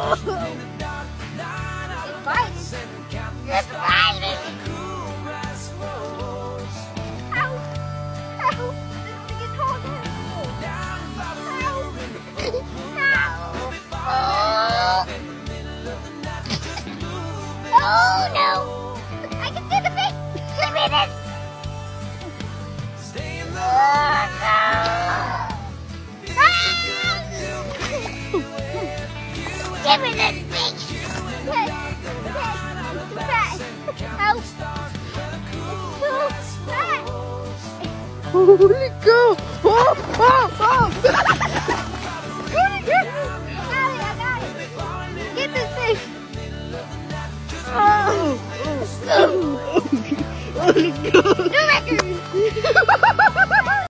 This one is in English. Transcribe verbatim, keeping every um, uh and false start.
It's biting. Ow. Ow. This thing is cold. Ow. Oh. Oh no. I can see the fish. Give me this. Oh no. Give me this fish! Yes, yes, fat. Help! It's too fat! Oh, where'd it go? Oh, oh, oh! Where'd it go? I got it, I got it! Get this fish! Oh! Oh, oh, oh, oh, New record!